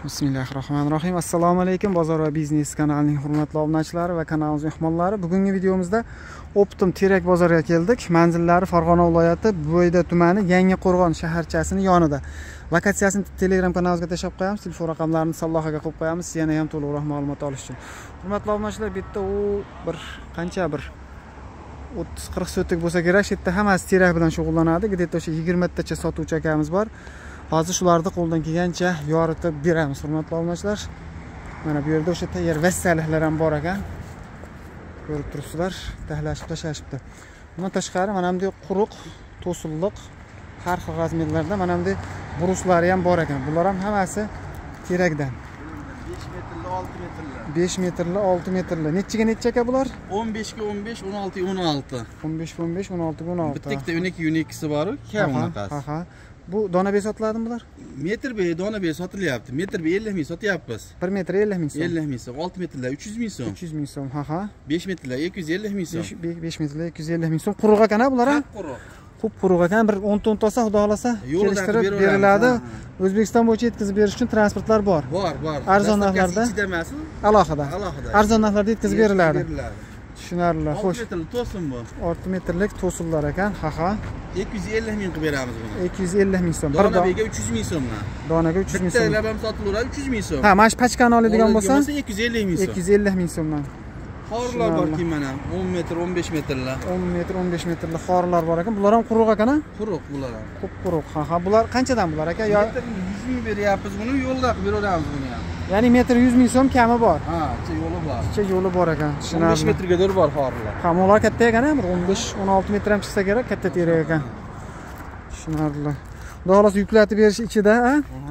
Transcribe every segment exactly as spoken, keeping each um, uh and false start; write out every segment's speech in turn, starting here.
Bismillahirrahmanirrahim. Assalomu alaykum. Bozor va biznes kanalining hurmatli obunachilari va kanalimiz mehmonlari. Bugungi videomizda Optim Terak bozoriga keldik. Manzillari Farg'ona viloyati Bo'yda tumani Yangiqo'rg'on shaharchasining yonida. Lokatsiyasini Telegram kanalimizga tashlab qo'yamiz. Telefon raqamlarini sallohaga qo'yib qo'yamiz. Yana ham to'liqroq ma'lumot olish uchun. Hurmatli obunachilar, bu yerda u bir qancha bir o'ttiz qirq so'tlik bo'lsa kerak. Shu yerda hammasi terak bilan shug'ullanadi. Где-то o'sha yigirma tacha sotuvchi akamiz bor. Hozir shularni qo'ldan kelgancha yoritib beramiz, hurmatli obunachilar. Mana bu yerda o'sha tayyor vassalihlar ham bor ekan. Ko'rib turibsizlar, tahlashib tashashibdi. Bundan tashqari mana bunday quruq, to'silliq, har xil razmerlarda mana bunday bruslari ham bor ekan. Bular ham hammasi terakdan. besh metrli, olti metrli. besh metrli, olti metrli. Nechiga necha aka bular? o'n besh ga o'n besh, o'n olti ga o'n olti. o'n besh ga o'n besh, o'n olti ga o'n olti. Bitta ikkita unik unikisi bor-ku, kam unaqasi. Ha, ha. Bu dona be sotiladimi bular? Metr be dona be sotilyapti. Metr be ellik ming sotyapmiz. bir metr ellik ming so'm. ellik ming so'm. olti metrlar uch yuz ming so'm. uch yuz ming so'm, ha ha. besh metrlar ikki yuz ellik ming so'm. besh metrlar ikki yuz ellik ming so'm. Quruq ekan bular ham? Quruq. Xo'p, quruq ekan. Bir o'n ton olsa, xudo xolasa, kelishtirib beriladi. O'zbekiston bo'yicha yetkazib berish uchun transportlar bor. Bor, bor. Arzon narxlarda ichida emas, alohida. Alohida. Arzon narxlarda yetkazib beriladi. Tushunarli. Xo'sh. olti metrli to'sin bu. olti metrlik to'sinlar ekan. Ha ha. ikki yuz ellik ming qilib beramiz buni. ikki yuz ellik ming so'm. Dona bega uch yuz ming so'mdan. Donaga uch yuz ming so'm. Bitta labam sotilaveradi uch yuz ming so'm. Ha, mana shu pachkani oladigan bo'lsa ikki yuz ellik ming so'm. ikki yuz ellik ming so'mdan. Xorlar bor-ki mana o'n metr, o'n besh metrlar. o'n metr, o'n besh metrli xorlar bor ekan. Bular ham quruq ekan-a? Quruq bular ham. Ko'p quruq. Ha ha. Bular qanchadan bular aka? Yo yuz ming beryapmiz buni, yo'lda qilib beraveramiz buni ham. Ya'ni metr yuz ming so'm kami bor. Ha, ichida yo'li bor. Ichida yo'li bor ekan. o'n besh metrga dur bor xorlar. Ha, mo'lar katta ekan-a, bir o'n besh o'n olti metr ham chiqsa kerak, katta terak ekan. Tushunarli. Xudo xolasa yuklatib berish ichida, ha?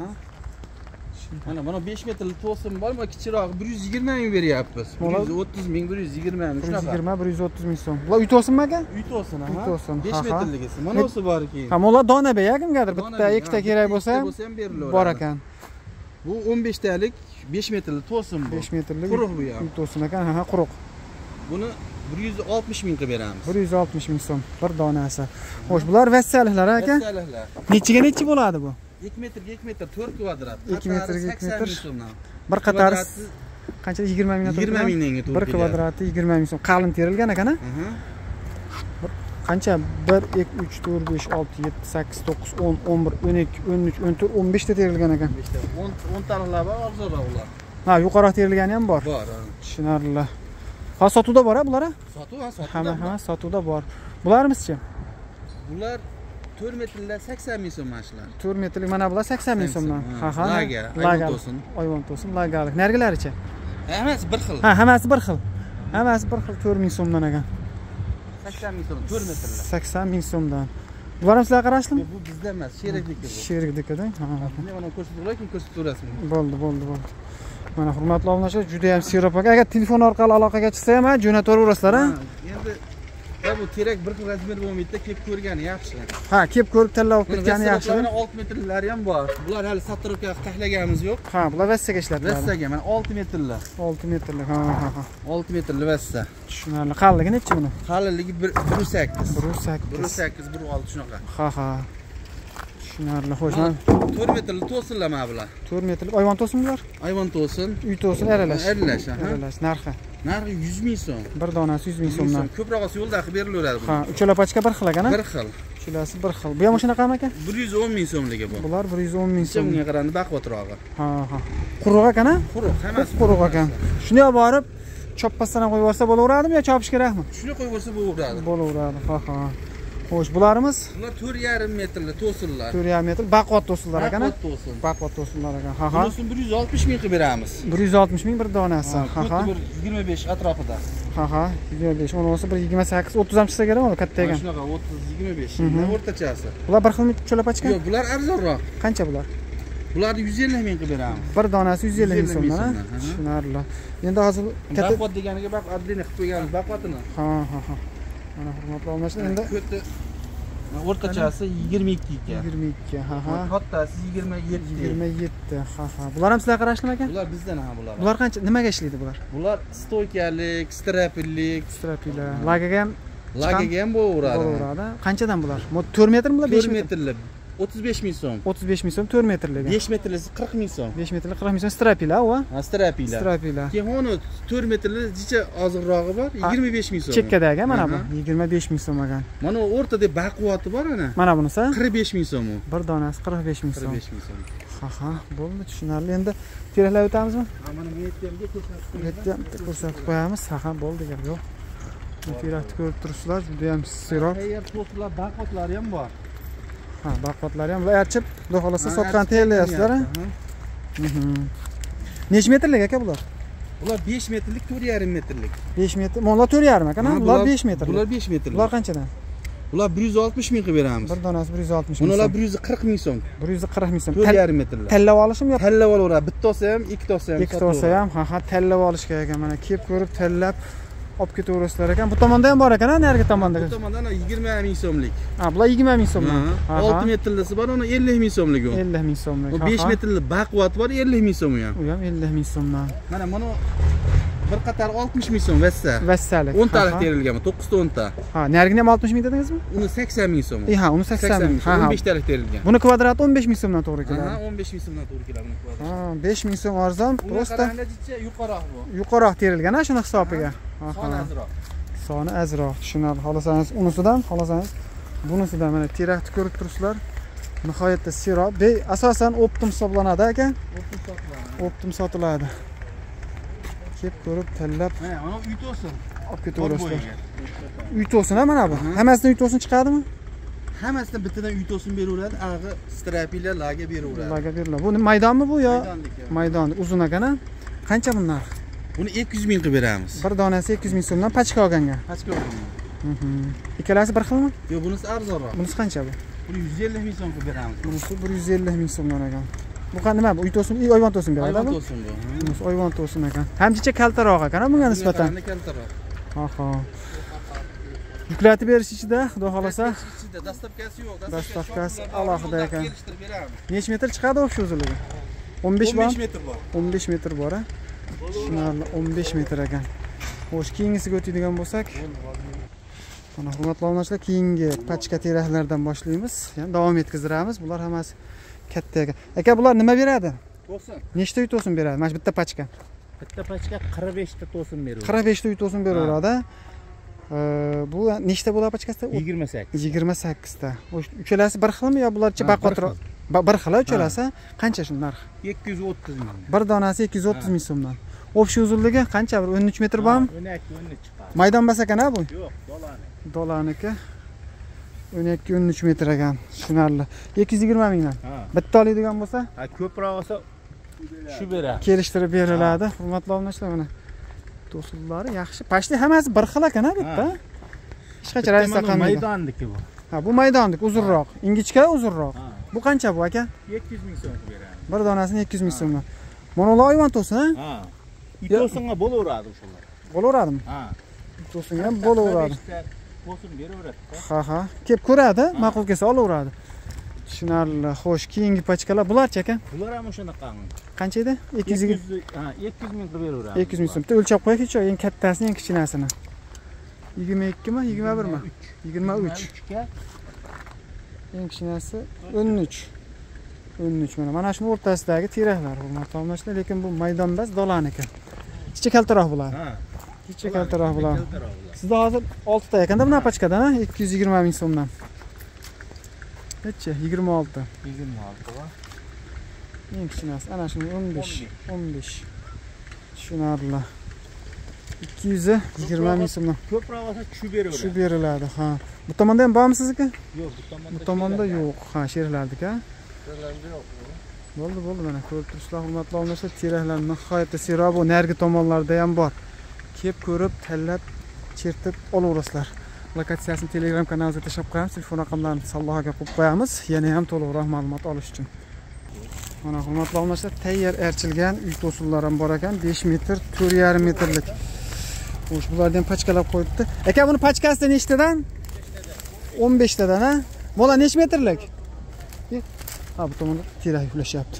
Mana mana besh metrli to'sin bor, mana kichikroq bir yuz yigirma ming beryapmiz. bir yuz o'ttiz ming, bir yuz yigirma ming shunaqa. bir yuz yigirma, bir yuz o'ttiz ming so'm. Bular uy to'sinmi aka? Uy to'sin, ha. Uy to'sin. besh metrligisi. Mana o'si bor-ki. Ha, mo'lar dona be, kimgadir bitta, ikkita kerak bo'lsa ham bor ekan. Bu o'n besh talik besh metrli to'sin bu. besh metrlik quruq bu ham. Uy to'sin ekan, ha, quruq. Buni bir yuz oltmish ming qilib beramiz. bir yuz oltmish ming so'm bir donasi. Xo'sh, bular vassalihlar aka? Vassalihlar. Nechiga nechi bo'ladi bu? ikki metrga ikki metr to'rt kvadrat. ikki metrga ikki metr. so'mdan. Bir qatori qancha? yigirma mingdan yigirma mingdan to'g'ri. bir kvadrati yigirma ming so'm. Qalin terilgan ekan-a? Qancha? bir, ikki, uch, to'rt, besh, olti, yetti, sakkiz, to'qqiz, o'n, o'n bir, o'n ikki, o'n uch, o'n to'rt, o'n besh ta terilgan ekan. o'n taliqlar bor, arzonroq ular. Ha, yuqoriroq terilgani ham bor. Bor. Tushunarli. Ha, sotuvda bor-a bular? Sotuv, ha, sotuvda. Hamma, hamma sotuvda bor. Bularmizchi? Bular to'rt metrlar sakson ming so'm mashlar. to'rt metrlik mana bular sakson ming so'mdan. Ha ha. Laga, ayvon to'sin. Ayvon to'sin, lagalik. Nargilarichi? Hammasi bir xil. Ha, hammasi bir xil. Hammasi bir xil to'rt ming so'mdan ekan. sakson ming so'm, to'rt metrlar. sakson ming so'mdan. Bular ham sizlarga qarashlimi? Bu bizda emas, sherikniki bu. Sheriknikida. Ha. Mana ko'rsatib keyin ko'rsatib turasizmi? Bo'ldi, bo'ldi, bo'ldi. Mana hurmatli obunachilar, juda ham serob aka. Agar telefon orqali aloqaga chiqsa ham, jo'nataverasizlar, ha? Endi bu terak bir xil razmer bo'lmaydi, kelib ko'rgani yaxshi. Ha, kelib ko'rib tanlab olib ketgani yaxshi. Mana olti metrlari ham bor. Bular hali sattirovka tahlaganimiz yo'q. Ha, bular vassaga ishlatiladi. Vassaga, mana olti metrlar. olti metrlik. Ha, ha, ha. olti metrli vassa. Tushunarli. Qalinligi nechi buni? Qalinligi bir yuz sakkiz. bir yuz sakkiz. bir yuz sakkiz, bir yuz olti shunaqa. Ha, ha. Tushunarli. Xo'sh, mana to'rt metrli to'sinlar mana bular. to'rt metrlik ayvon to'sin bular? Ayvon to'sin. Uy to'sin aralash. Aralash, ha. Aralash. Narxi? Narxi yuz ming so'm. Bir donasi yuz ming so'mdan. Ko'proq olsa yo'lda qilib berilaveradi bu. Ha, uchala pachka bir xil ekan-a? Bir xil. Uchalasi bir xil. Bu ham shunaqami aka? bir yuz o'n ming so'mligi bu. Bular bir yuz o'n ming so'm. Bunga qaraganda baquvvatrog'i. Ha, ha. Quruq ekan-a? Quruq, hammasi quruq ekan. Shuni olib borib choppasdan qo'yib yuborsa bo'laveradimi yo chopish kerakmi? Shuni qo'yib yuborsa bo'laveradi. Bo'laveradi. Ha, ha. Xo'sh, bularimiz? Bular to'rt yarim metrli to'sinlar. to'rt yarim metr baquvvat to'sinlar ekan-a? Baquvvat to'sin. Baquvvat to'sinlar ekan. Ha, ha. Bunisini bir yuz oltmish ming qilib beramiz. bir yuz oltmish ming bir donasi. Ha, ha. yigirma besh atrofida. Ha, ha. yigirma besh, o'n olsa bir yigirma sakkiz, o'ttiz ham chiqsa kerakmi? Katta ekan. Shunaqa o'ttiz, yigirma besh. O'rtachasi. Bular bir xilmi cho'la pachka? Yo'q, bular arzonroq. Qancha bular? Bularni yuz ellik ming qilib beramiz. Bir donasi yuz ellik ming so'mdan, ha? Tushunarli. Endi hozir katta baquvvat deganiga baq, adlini qilib qo'yganmiz baquvvatini. Ha, ha, ha. Mana hurmatli obunachilar, endi o'rtachasi yigirma ikki ekan. yigirma ikki, ha ha. Kattasi yigirma yetti. yigirma yetti, ha ha. Bular ham sizlarga qarashlimi aka? Bular bizdan ha bular. Bular qancha, nimaga ishlaydi bular? Bular stoykalik, strapillik, strapilar. Lagaga ham lagaga ham bo'laveradi. Bo'laveradi. Qanchadan bular? to'rt metrmi bular, besh metrli? o'ttiz besh ming so'm. o'ttiz besh ming so'm to'rt metrligi. besh metrlisi qirq ming so'm. besh metrlik qirq ming so'm strapilar u. Ha, strapilar. Strapilar. Keyin uni to'rt metrli jicha ozg'irog'i bor, yigirma besh ming so'm. Chekkadagi mana bu yigirma besh ming so'm ekan. Mana o'rtada baquvvati bor ana. Mana bunisi qirq besh ming so'm u. Bir donasi qirq besh ming so'm. qirq besh ming so'm. Ha ha, bo'ldi, tushunarli. Endi teraklar o'tamizmi? Ha, mana bu yerga ko'rsatib qo'yamiz. Yerga ko'rsatib qo'yamiz. Ha ha, bo'ldi gap yo'q. Terakni ko'rib turibsizlar, juda ham serob. Tayyor to'slar, baqotlari ham bor. Ha, baqotlari ham bular archib, xudo xolasa sotgan tayyorlayapsizlar. Necha metrlik aka bular? Bular besh metrlik, to'rt yarim metrlik. besh metr. Bular to'rt yarim ekan, bular besh metrlik. Bular besh metrlik. Bular qanchadan? Bular bir yuz oltmish ming qilib beramiz. Bir donasi bir yuz oltmish ming. Bular bir yuz qirq ming so'm. bir yuz qirq ming so'm. to'rt yarim metrlik. Tanlab olishim yo'q. Tanlab olaveradi. Bittasi ham, ikkitasi ham. Ikkitasi ham, ha ha, tanlab olish kerak ekan. Mana kelib ko'rib tanlab olib ketaverasizlar ekan. Bu tomonda ham bor ekan, narigi tomonda. Bu tomonda yigirma ming so'mlik. Ha, bular yigirma ming so'mdan. olti metrlisi bor, uni ellik ming so'mlik u. ellik ming so'mlik. Bu besh metrli baquvvat bor, ellik ming so'm u ham. U ham ellik ming so'mdan. Mana buni bir qator oltmish ming so'm vassa. Vassalik. o'n talik terilgan, to'qqiz ta o'n ta. Ha, narigini ham oltmish ming dedingizmi? Uni sakson ming so'm. E ha, uni sakson ming. Ha, o'n besh talik terilgan. Buni kvadrati o'n besh ming so'mdan to'g'ri keladi. Ha, o'n besh ming so'mdan to'g'ri keladi buni kvadrati. Ha, besh ming so'm arzon, prosta. Yuqoroq bu. Yuqoroq terilgan, ha, shuni hisobiga. Ha, soni azroq. Soni azroq. Tushunarli. Xolasangiz unisidan, xolasangiz bunisidan mana terakni ko'rib turibsizlar. Nihoyatda serob. Be, asosan optim hisoblanadi aka. Optim sotiladi. Optim sotiladi. Kelib ko'rib tanlab. Mana mana uy to'sin. Olib ketaverasizlar. Uy to'sin mana bu. Hammasidan uy to'sin chiqadimi? Hammasidan bittadan uy to'sin beraveradi, ag'i strapilar laga beraveradi. Laga beriladi. Bu maydonmi bu yo? Maydonlik. Maydon, uzun ekan-a? Qancha bunlar? Buni ikki yuz ming qilib beramiz. Bir donasi ikki yuz ming so'mdan pachka olganga. Pachka olganga. Mhm. Ikkalasi bir xilmi? Yo'q, bunisi arzonroq. Bunisi qancha bu? Buni yuz ellik ming so'm qilib beramiz. Bunisi bir yuz ellik ming so'mdan ekan. Bu qanday nima? Uy to'sin, uy oyvon to'sin beradi-ku? Oyvon to'sin bu. Bunisi oyvon to'sin ekan. Hamjicha kaltaroq ekan, bunga nisbatan. Kaltaroq. Ha ha. Yuklatib berish ichida, xudo xolasa. Ichida dastavkasi yo'q, dastavkasi alohida ekan. Kelishtirib beramiz. Necha metr chiqadi o'sha uzunligi? o'n besh bor. o'n besh metr bor. o'n besh metr bor, ha. Tushunarli, o'n besh metr ekan. Xo'sh, keyingisiga o'tadigan bo'lsak, mana hurmatli obunachilar, keyingi pachka teraklardan boshlaymiz. Ya'ni davom etkazdiramiz. Bular hammasi katta ekan. Aka, bular nima beradi? To'sin. Nechta uy to'sin beradi? Mana bitta pachka. Bitta pachka qirq besh ta to'sin beradi. qirq besh ta uy to'sin beraveradi. Bu nechta bo'ladi pachkasida? yigirma sakkiz. yigirma sakkiz ta. O'sha uchalasi bir xilmi yo bularcha baqotroq? Bir xil uchalasi. Qancha shu narx? ikki yuz o'ttiz ming. Bir donasi ikki yuz o'ttiz ming so'mdan. O'pshi uzunligi qancha? Bir o'n uch metr bormi? o'n ikki o'n uch chiqadi. Maydon bas ekan-a bu? Yo'q, dolani. Dolaniki o'n ikki o'n uch metr ekan. Tushunarli. ikki yuz yigirma mingdan. Ha. Bitta oladigan bo'lsa, ha, ko'proq olsa shu beradi. Kelishtirib beriladi. Hurmatli obunachilar, mana to'sinlari yaxshi. Pashti hammasi bir xil ekan-a bitta. Hech qancha raisda qanday? Maydonniki bu. Ha, bu maydonlik, uzunroq. Ingichka, uzunroq. Bu qancha bu aka? ikki yuz ming so'm beramiz. Bir donasini ikki yuz ming so'mdan. Mana ular oyvon to'sin, ha? Ha. To'singa bo'laveradi o'shalar. Bo'laveradimi? Ha. To'singa ham bo'laveradi. To'sin beraveradi. Ha, ha. Kelib ko'radi, ma'qul kelsa olaveradi. Tushunarli. Xo'sh, keyingi pachkalar bularchi aka? Bular ham o'shanaqa. Qancha edi? ikki yuz ha, ikki yuz ming qilib beraveradi. ikki yuz ming so'm. Bitta o'lchab qo'yaylik-chi, eng kattasini, eng kichkinasini. yigirma ikki mi, yigirma bir mi? yigirma uch. Eng kichkinasi o'n uch. o'n uch mana. Mana shuni o'rtasidagi teraklar, hurmatli obunachilar, lekin bu maydon emas, dolan ekan. Ichi kaltaroq bo'ladi. Ha. Ichi kaltaroq bo'ladi. Sizda hozir olti ta ekanda bunaqa pachkadan, ha? ikki yuz yigirma ming so'mdan. Necha? yigirma olti. yigirma olti bor. Eng kichkinasi ana shuni o'n besh. o'n besh. Tushunarli. ikki yuz yigirma ming so'mdan. Ko'proq olsa tushib beraveradi. Tushib beriladi, ha. Bu tomonda ham bormi sizniki? Yo'q, bu tomonda. Bu tomonda yo'q. Ha, sherlardika. Sherlarda yo'q. Bo'ldi, bo'ldi mana ko'rib turibsizlar, hurmatli obunachilar, teraklar nihoyatda serob, bu narigi tomonlarda ham bor. Kelib ko'rib, tanlab, chertib olaverasizlar. Lokatsiyasini Telegram kanalimizga tashlab qo'yamiz, telefon raqamlarini sallohaga qo'yib qo'yamiz, yana ham to'liqroq ma'lumot olish uchun. Mana hurmatli obunachilar, tayyor archilgan uy to'sinlar ham bor ekan, besh metr, to'rt yarim metrlik. Xo'sh, bularni ham pachkalab qo'yibdi. Aka, buni pachkasida nechtadan? o'n besh tadan, ha? Mola nech metrlik? Ha, bu tomonda terak yuklashyapti.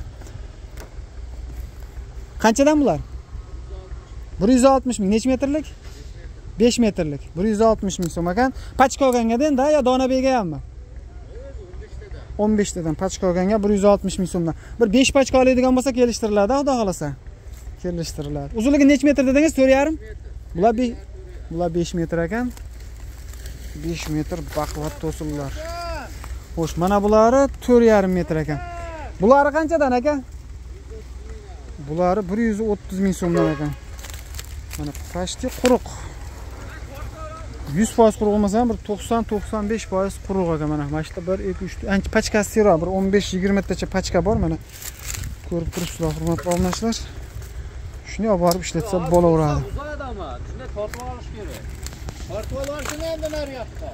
Qanchadan bular? bir yuz oltmish ming. Nech metrlik? besh metrlik. bir yuz oltmish ming so'm ekan. Pachka olganga endi, yo dona bega hammi? o'n besh tadan pachka olganga bir yuz oltmish ming so'mdan. Bir besh pachka oladigan bo'lsa kelishtiriladi, xudo xolasa. Kelishtiriladi. Uzunligi necha metr dedingiz? to'rt yarim? Bular bular besh metr ekan. besh metr baquvvat to'sillar. Xo'sh, mana bulari to'rt yarim metr ekan. Bulari qanchadan aka? Bulari bir yuz o'ttiz ming so'mdan ekan. Mana pashti quruq. yuz foiz quruq olmasa ham bir to'qson to'qson besh foiz quruq ekan mana. Mana shu bir ikki uch ancha pachkasi seroq, bir o'n besh yigirma tacha pachka bor mana. Ko'rib turibsizlar, hurmatli obunachilar. Shuni olib borib ishlatsa bo'laveradi. Uzaydi ama, shunday tortib olish kerak. Tortib olishni endi naryoqda.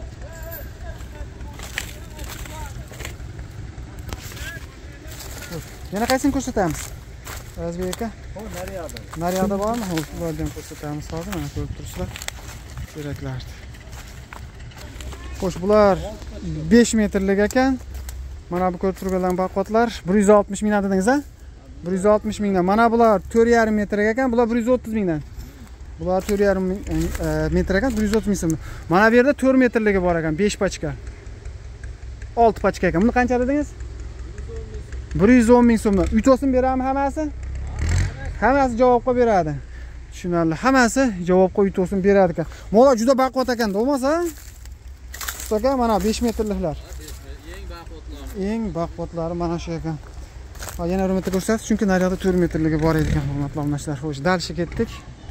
Yana qaysini ko'rsatamiz? Razbek aka. Ho, naryoqda. Naryoqda bormi? Xo'p, ulardan ko'rsatamiz hozir. Mana ko'rib turibsizlar. Keraklardi. Xo'sh, bular besh metrlik ekan. Mana bu ko'rib turganlar baqotlar bir yuz oltmish ming dedingiz a? bir yuz oltmish mingdan. Mana bular to'rt yarim metr ekan, bular bir yuz o'ttiz mingdan. Bular to'rt yarim metr ekan, bir yuz o'ttiz ming so'm. Mana bu yerda to'rt metrligi bor ekan, besh pachka. olti pachka ekan. Buni qancha dedingiz? bir yuz o'n ming so'mdan. Uytosini berami hammasi? Hammasi javobga beradi. Tushunarli. Hammasi javobga uytosini beradi ekan. Mola juda baquvvat ekan, bo'lmasa? Aka mana besh metrliklar. Eng baquvvatlar. Eng baquvvatlari mana shu ekan. Ha, yana hurmatli ko'rsatasiz, chunki naryoqda to'rt metrligi bor ekan, hurmatli obunachilar. Xo'sh, dalshi ketdik.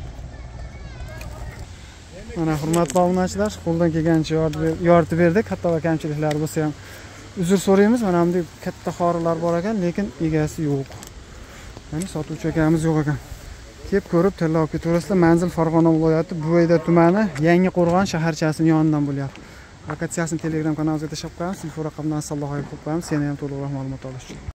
Mana hurmatli obunachilar, qo'ldan kelgancha yoritib berdik. Hatto kamchiliklari bo'lsa ham uzr so'raymiz. Mana bunday katta xorilar bor ekan, lekin egasi yo'q. Ya'ni sotuvchi akamiz yo'q ekan. Kelib ko'rib, tilla olib ketaverasizlar. Manzil Farg'ona viloyati Buvayda tumani, Yangiqo'rg'on shaharchasining yonidan bo'lyapti. Lokatsiyasini Telegram kanalimizga tashlab qo'yamiz. Telefon raqamdan salloq qo'yib qo'yamiz. Seni ham to'liqroq ma'lumot olish uchun.